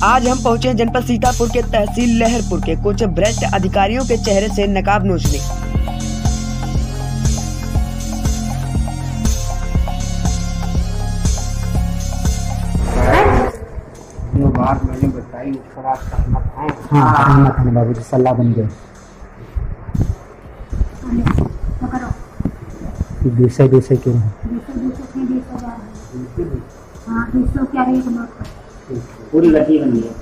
आज हम पहुंचे हैं जनपद सीतापुर के तहसील लहरपुर के कुछ भ्रष्ट अधिकारियों के चेहरे से नकाब नोचने। जो बात मैंने बताई उस पर आप सहमत हैं? हाँ सहमत हैं बाबू जी, सलाह बन गई। दूसरे क्यों पूरी लगी बन गई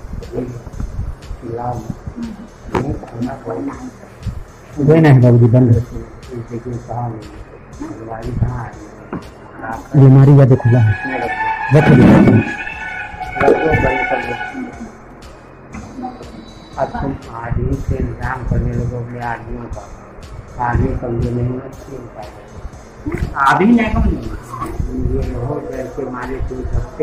नहीं बाबू जी, बंद बीमारी ज्यादा खुला है। अब तुम आदमी से इंतजाम करने लोगों अपने आदमियों का, आदमी कमजोर नहीं होना, आदमी नहीं कमजोर ये हो जैसे मारे कोई सबके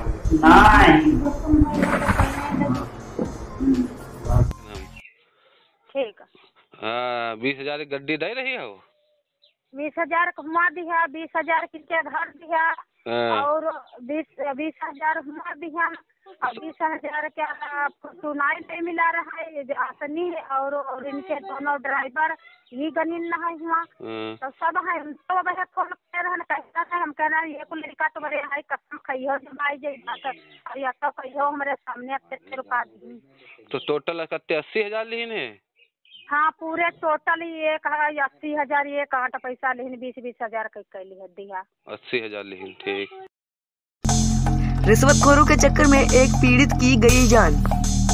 ठीक है। 20,000 गड्डी दे रही है वो 20,000 घुमा दिया, 20,000 किसके घर दिया और 20,000 घुमा दिया और 20,000 क्या सुनाई नहीं मिला रहा है आसनी और इनके दोनों ड्राइवर ही गनीन न है हुआ तो सब है तो वह फोन कर रहे कहता है। हम कह रहे हैं ये को लड़का तो बड़े है कसम खइयो जब आई जाए और या तो कहियो हमारे सामने 80 रुपया दी तो टोटल 80,000 लीन है। हाँ पूरे टोटल ये कहा 80,000 ये कहा पैसा लेकिन 20,000 कैली है दिया 80,000 लेकिन ठीक। रिश्वतखोरों के चक्कर में एक पीड़ित की गई जान।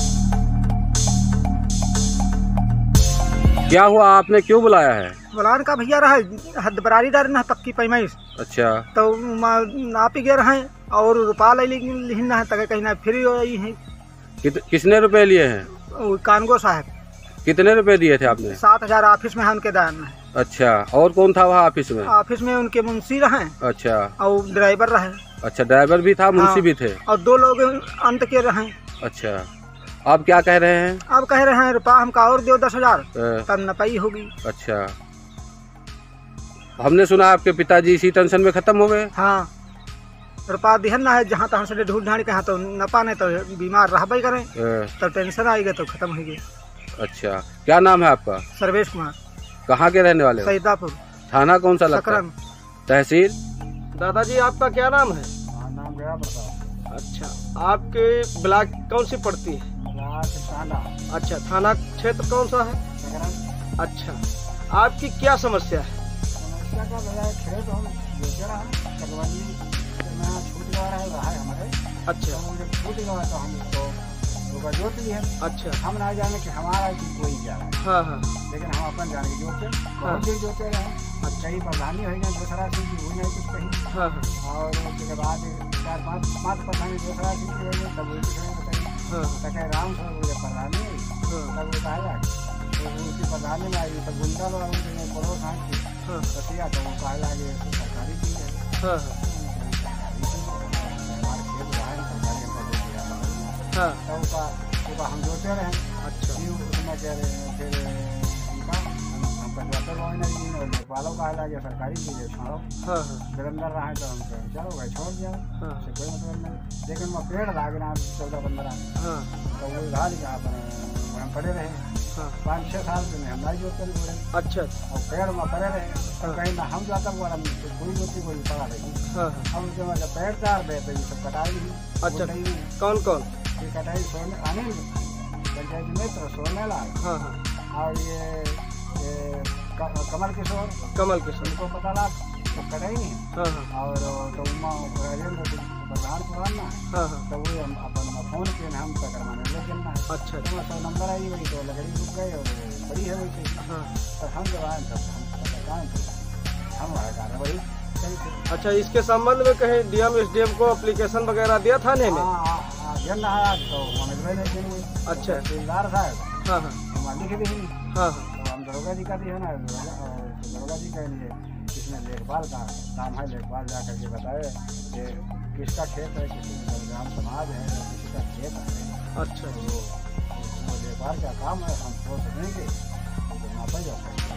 क्या हुआ, आपने क्यों बुलाया है? बुलान का भैया रहा हद बरारी डाल ना पक्की पैमाइश। अच्छा तो आप ही गए रहे और रुपया लेना है तक कहीं ना फ्री हो रही है। किसने रुपए लिए हैं? कानगो साहब। कितने रुपए दिए थे आपने? 7,000 ऑफिस में है उनके दान में। अच्छा और कौन था वहाँ ऑफिस में? ऑफिस में उनके मुंशी रहे। अच्छा और ड्राइवर रहे। अच्छा ड्राइवर भी था, मुंशी भी थे और 2 लोग अंत के रहे। अच्छा आप क्या कह रहे हैं? अब कह रहे हैं रुपया हमका और दो 10,000 तब नपाई होगी। अच्छा हमने सुना आपके पिताजी इसी टेंशन में खत्म हो गए। हाँ रुपया दिहन ना है जहाँ तहाँ से ढूंढ ढांड के तो नपा नहीं तो बीमार रह करें तो टेंशन आएगा तो खत्म हो गया। अच्छा क्या नाम है आपका? सर्वेश कुमार। कहाँ के रहने वाले? सीतापुर। थाना कौन सा लगता है? तहसील। दादाजी आपका क्या नाम है? नाम गया प्रताप। अच्छा आपके ब्लॉक कौन सी पड़ती है? थाना। अच्छा थाना क्षेत्र कौन सा है? अच्छा आपकी क्या समस्या है? समस्या का भैया खेत हम बेच रहा है कलवानी छूट गया रहा है हमारे। अच्छा छूट गया तो हम उसको जोत लिए। अच्छा हम ना जाने कि हमारा कोई जा रहा है। हाँ हाँ लेकिन हम अपन जाने की जोते बहुत देर जोते रहे। अच्छा ही प्रधानी हो गया दूसरा चीज की हुई नहीं कुछ कहीं। हाँ हाँ और उसके बाद 4-5 प्रधानी दूसरा चीज की हुई तब वही कुछ बताइए। तक राम सर वो जब प्रधानी हुई तब वो कहा तो उसकी प्रधानी में आई तब गुंडा लोग पड़ोस आए बतिया तो वो कहा लगे सरकारी चीज है। हाँ तो हम जोते रहे। अच्छा उसमें कह रहे हैं फिर हम पंचायत वालों का लगे सरकारी चीज़ छोड़ो। हाँ अंदर रहा है तो हम चलो भाई छोड़ दिया उससे कोई मतलब नहीं। लेकिन वो पेड़ लागे ना 14-15 तो वो उधार हम पड़े रहे 5-6 साल से हम नहीं जोते रहे। अच्छा और पेड़ में पड़े रहे तो कहीं ना हम जाता हुआ कोई जोती कोई पड़ा रही। अब उसके बाद जब पेड़ चार रहे तो ये सब कटाई। अच्छा कौन कौन? ये कटाई सोने अनिल पंचायत मित्र सोने लाल। हाँ और ये कमल किशोर को पता लगा तो कटाई नहीं। और तो प्रधान पुराना तो वो हम अपन फोन पे हम तक करवाने लेकिन ना। अच्छा तो 100 नंबर आई वही तो लकड़ी रुक गई और बड़ी है वैसे। तो हम जब आए तब हम कार्रवाई। अच्छा इसके संबंध में कहीं डीएम एसडीएम को एप्लीकेशन वगैरह दिया थाने में? तो अच्छा तहसीलदार साहब। हाँ लिख दी। हाँ तो हम दरोगा जी का दी है ना दरोगा जी कह लिए इसमें देखभाल का काम है। देखभाल जा करके बताए कि किसका खेत है, किसी ग्राम समाज है, किसी का खेत है। अच्छा वो देखभाल का काम है हम सोच देंगे नापा जाता है।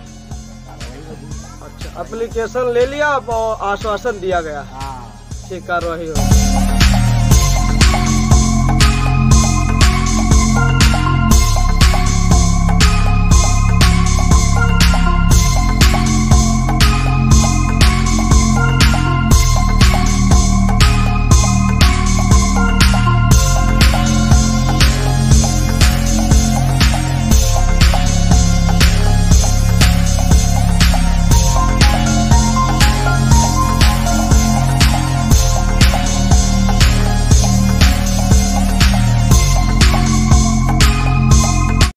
अच्छा एप्लीकेशन ले लिया और आश्वासन दिया गया। हाँ ठीक कार्रवाई हो।